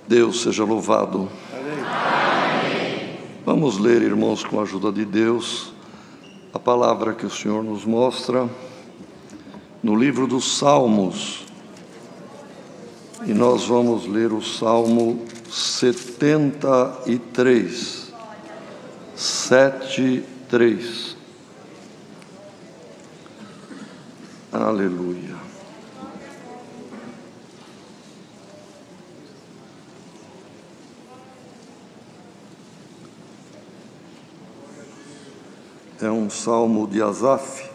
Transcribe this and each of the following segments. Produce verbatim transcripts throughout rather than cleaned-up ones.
Deus seja louvado. Amém. Vamos ler, irmãos, com a ajuda de Deus, a palavra que o Senhor nos mostra no livro dos Salmos. E nós vamos ler o Salmo setenta e três, sete, três. Aleluia. É um salmo de Asaf.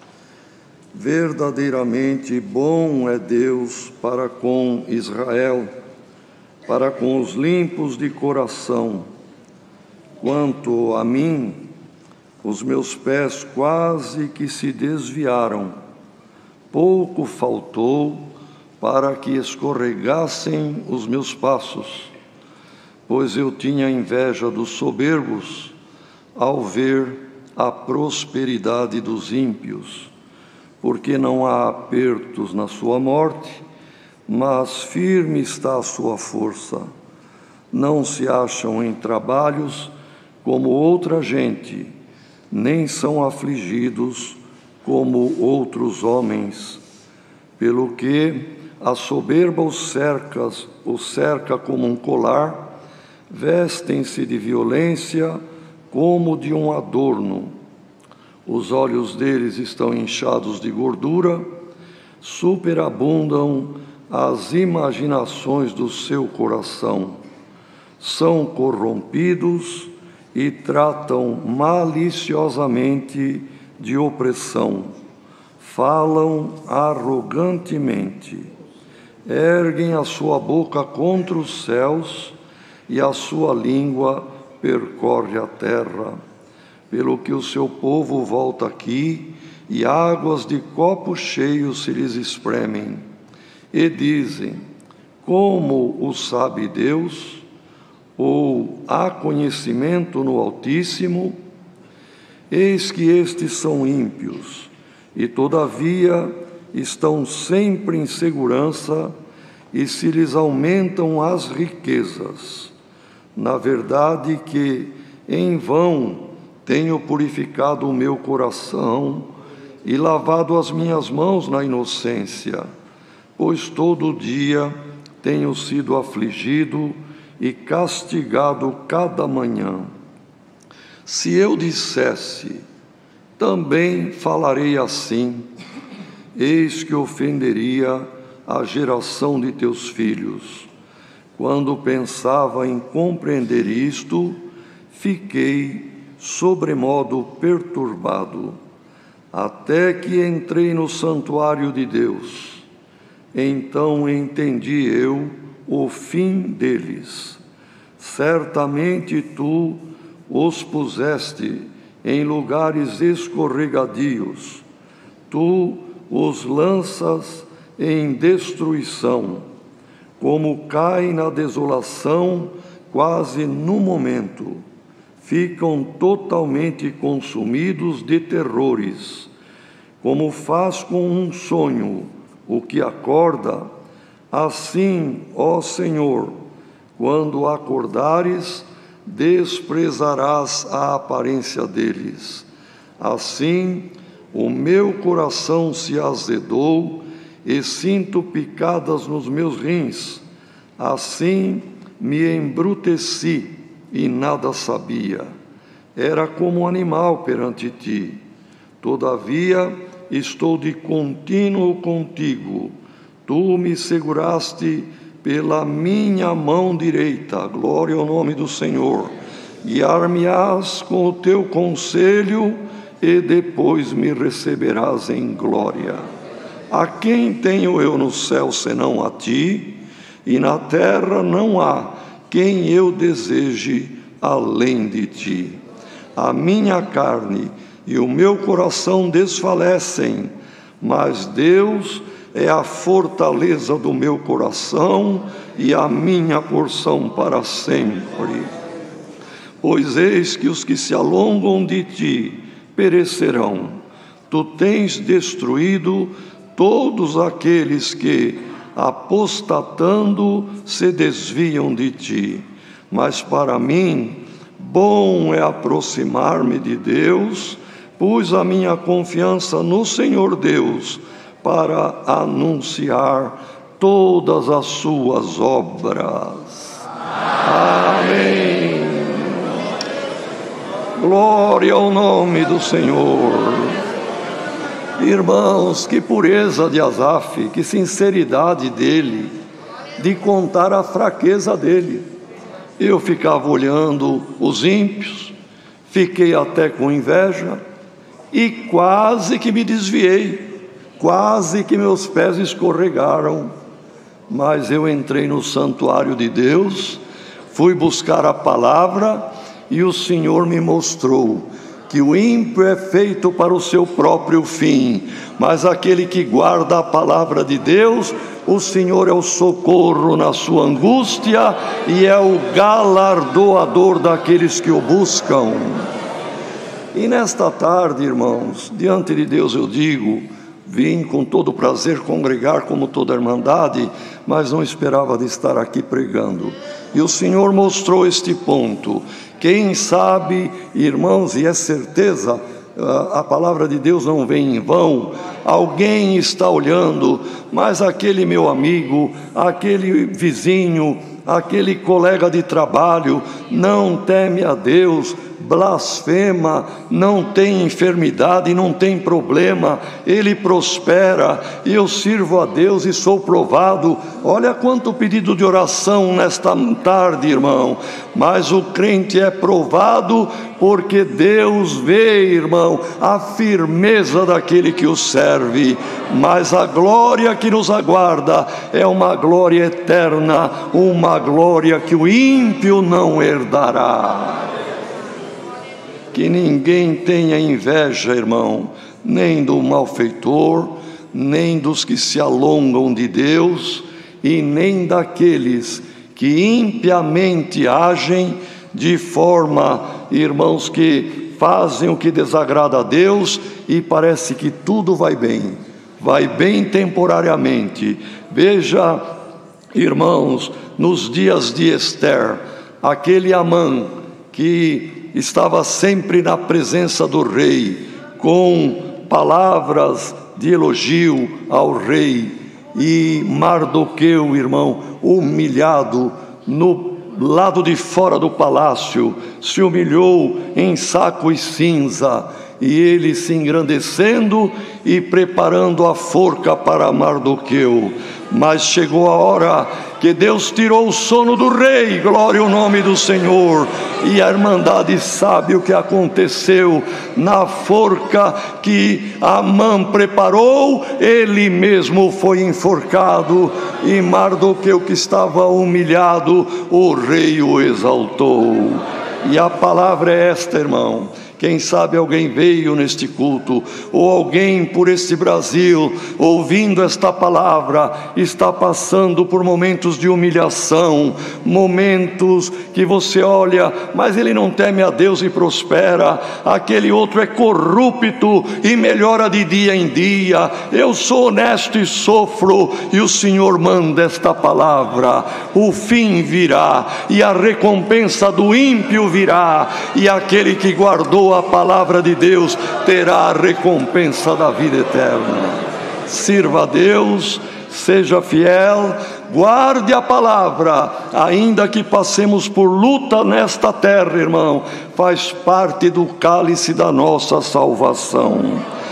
Verdadeiramente bom é Deus para com Israel, para com os limpos de coração. Quanto a mim, os meus pés quase que se desviaram. Pouco faltou para que escorregassem os meus passos, pois eu tinha inveja dos soberbos ao ver a prosperidade dos ímpios, porque não há apertos na sua morte, mas firme está a sua força. Não se acham em trabalhos como outra gente, nem são afligidos como outros homens, pelo que a soberba os cerca, os cerca como um colar, vestem-se de violência como de um adorno. Os olhos deles estão inchados de gordura, superabundam as imaginações do seu coração. São corrompidos e tratam maliciosamente de opressão. Falam arrogantemente. Erguem a sua boca contra os céus e a sua língua percorre a terra, pelo que o seu povo volta aqui, e águas de copo cheio se lhes espremem, e dizem: como o sabe Deus? Ou há conhecimento no Altíssimo? Eis que estes são ímpios, e todavia estão sempre em segurança, e se lhes aumentam as riquezas. Na verdade que, em vão, tenho purificado o meu coração e lavado as minhas mãos na inocência, pois todo dia tenho sido afligido e castigado cada manhã. Se eu dissesse, também falarei assim, eis que ofenderia a geração de teus filhos. Quando pensava em compreender isto, fiquei sobremodo perturbado, até que entrei no santuário de Deus. Então entendi eu o fim deles. Certamente tu os puseste em lugares escorregadios, tu os lanças em destruição, como cai na desolação quase no momento, ficam totalmente consumidos de terrores, como faz com um sonho o que acorda, assim, ó Senhor, quando acordares, desprezarás a aparência deles. Assim, o meu coração se azedou e sinto picadas nos meus rins. Assim me embruteci e nada sabia. Era como um animal perante ti. Todavia estou de contínuo contigo. Tu me seguraste pela minha mão direita. Glória ao nome do Senhor. Guiar-me-ás com o teu conselho e depois me receberás em glória. A quem tenho eu no céu senão a ti? E na terra não há quem eu deseje além de ti. A minha carne e o meu coração desfalecem, mas Deus é a fortaleza do meu coração e a minha porção para sempre. Pois eis que os que se alongam de ti perecerão. Tu tens destruído todos aqueles que, apostatando, se desviam de ti. Mas para mim, bom é aproximar-me de Deus, pus a minha confiança no Senhor Deus para anunciar todas as suas obras. Amém. Glória ao nome do Senhor. Irmãos, que pureza de Asaf, que sinceridade dele, de contar a fraqueza dele. Eu ficava olhando os ímpios, fiquei até com inveja e quase que me desviei, quase que meus pés escorregaram. Mas eu entrei no santuário de Deus, fui buscar a palavra e o Senhor me mostrou que o ímpio é feito para o seu próprio fim, mas aquele que guarda a palavra de Deus, o Senhor é o socorro na sua angústia e é o galardoador daqueles que o buscam. E nesta tarde, irmãos, diante de Deus eu digo, vim com todo prazer congregar como toda a irmandade, mas não esperava de estar aqui pregando. E o Senhor mostrou este ponto. Quem sabe, irmãos, e é certeza, a palavra de Deus não vem em vão, alguém está olhando, mas aquele meu amigo, aquele vizinho, aquele colega de trabalho, não teme a Deus, blasfema, não tem enfermidade, não tem problema, ele prospera, e eu sirvo a Deus e sou provado. Olha quanto pedido de oração nesta tarde, irmão. Mas o crente é provado porque Deus vê, irmão, a firmeza daquele que o serve. Mas a glória que nos aguarda é uma glória eterna, uma glória que o ímpio não herdará. Que ninguém tenha inveja, irmão, nem do malfeitor, nem dos que se alongam de Deus, e nem daqueles que impiamente agem de forma, irmãos, que fazem o que desagrada a Deus e parece que tudo vai bem, vai bem temporariamente. Veja, irmãos, nos dias de Ester, aquele Amã que estava sempre na presença do rei, com palavras de elogio ao rei, e Mardoqueu, irmão, humilhado no lado de fora do palácio, se humilhou em saco e cinza, e ele se engrandecendo e preparando a forca para Mardoqueu. Mas chegou a hora que Deus tirou o sono do rei, glória ao nome do Senhor, e a irmandade sabe o que aconteceu. Na forca que Amã preparou, ele mesmo foi enforcado, e Mardoqueu, que estava humilhado, o rei o exaltou. E a palavra é esta, irmão. Quem sabe alguém veio neste culto, ou alguém por este Brasil, ouvindo esta palavra, está passando por momentos de humilhação, momentos que você olha, mas ele não teme a Deus e prospera, aquele outro é corrupto e melhora de dia em dia. Eu sou honesto e sofro, e o Senhor manda esta palavra: o fim virá, e a recompensa do ímpio virá, e aquele que guardou a palavra de Deus terá a recompensa da vida eterna. Sirva a Deus, seja fiel, guarde a palavra, ainda que passemos por luta nesta terra, irmão, faz parte do cálice da nossa salvação.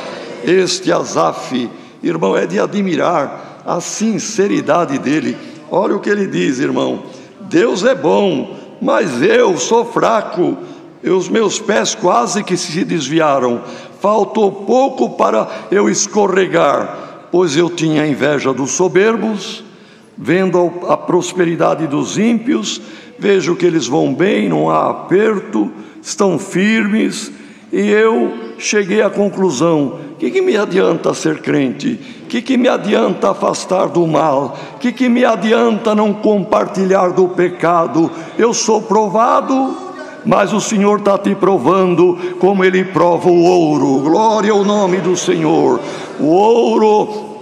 Este Asaf, irmão, é de admirar a sinceridade dele. Olha o que ele diz, irmão: Deus é bom, mas eu sou fraco. E os meus pés quase que se desviaram, faltou pouco para eu escorregar, pois eu tinha inveja dos soberbos, vendo a prosperidade dos ímpios, vejo que eles vão bem, não há aperto, estão firmes, e eu cheguei à conclusão: o que, que me adianta ser crente? O que, que me adianta afastar do mal? O que, que me adianta não compartilhar do pecado? Eu sou provado, mas o Senhor está te provando como Ele prova o ouro. Glória ao nome do Senhor. O ouro,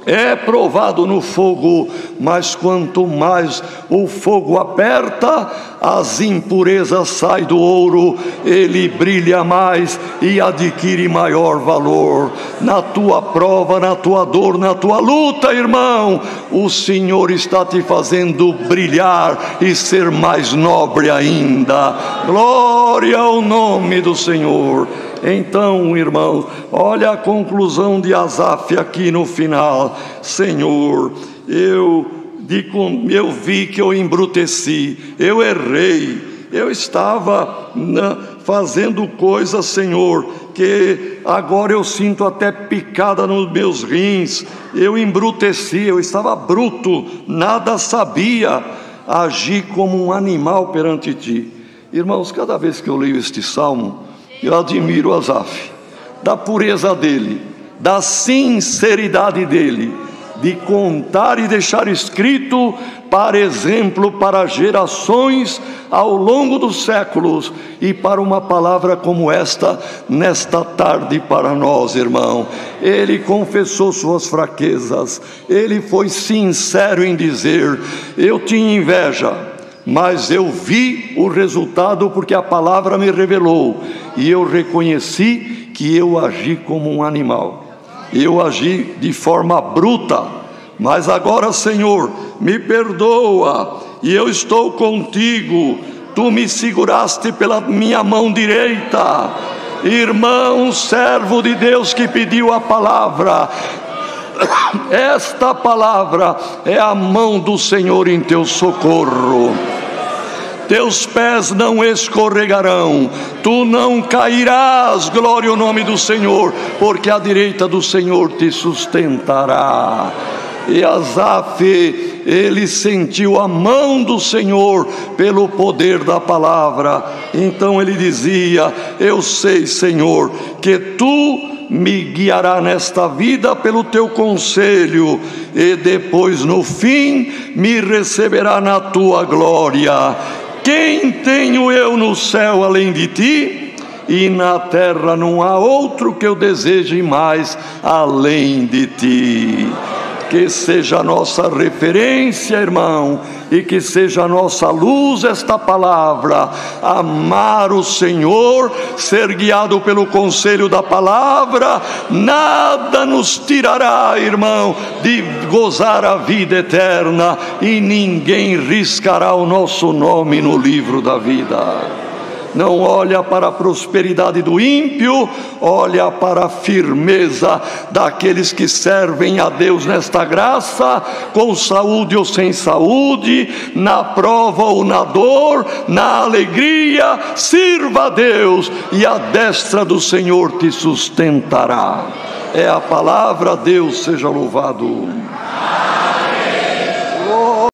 é provado no fogo, mas quanto mais o fogo aperta, as impurezas saem do ouro, ele brilha mais e adquire maior valor. Na tua prova, na tua dor, na tua luta, irmão, o Senhor está te fazendo brilhar e ser mais nobre ainda. Glória ao nome do Senhor. Então, irmãos, olha a conclusão de Asaf aqui no final. Senhor, eu, de, eu vi que eu embruteci, eu errei, eu estava na, fazendo coisas, Senhor, que agora eu sinto até picada nos meus rins. Eu embruteci, eu estava bruto, nada sabia, agi como um animal perante ti. Irmãos, cada vez que eu leio este salmo, eu admiro Asaf, da pureza dele, da sinceridade dele, de contar e deixar escrito para exemplo para gerações ao longo dos séculos, e para uma palavra como esta, nesta tarde para nós, irmão. Ele confessou suas fraquezas, ele foi sincero em dizer: eu tinha inveja, mas eu vi o resultado porque a palavra me revelou, e eu reconheci que eu agi como um animal, eu agi de forma bruta, mas agora, Senhor, me perdoa, e eu estou contigo, tu me seguraste pela minha mão direita. Irmão, servo de Deus que pediu a palavra, esta palavra é a mão do Senhor em teu socorro. Teus pés não escorregarão, tu não cairás, glória ao nome do Senhor, porque a direita do Senhor te sustentará. E Asaf, ele sentiu a mão do Senhor pelo poder da palavra. Então ele dizia: eu sei, Senhor, que tu me guiará nesta vida pelo teu conselho, e depois no fim me receberá na tua glória. Quem tenho eu no céu além de ti? E na terra não há outro que eu deseje mais além de ti. Que seja a nossa referência, irmão, e que seja a nossa luz esta palavra: amar o Senhor, ser guiado pelo conselho da palavra. Nada nos tirará, irmão, de gozar a vida eterna, e ninguém riscará o nosso nome no livro da vida. Não olha para a prosperidade do ímpio, olha para a firmeza daqueles que servem a Deus nesta graça, com saúde ou sem saúde, na prova ou na dor, na alegria. Sirva a Deus, e a destra do Senhor te sustentará. É a palavra. Deus seja louvado.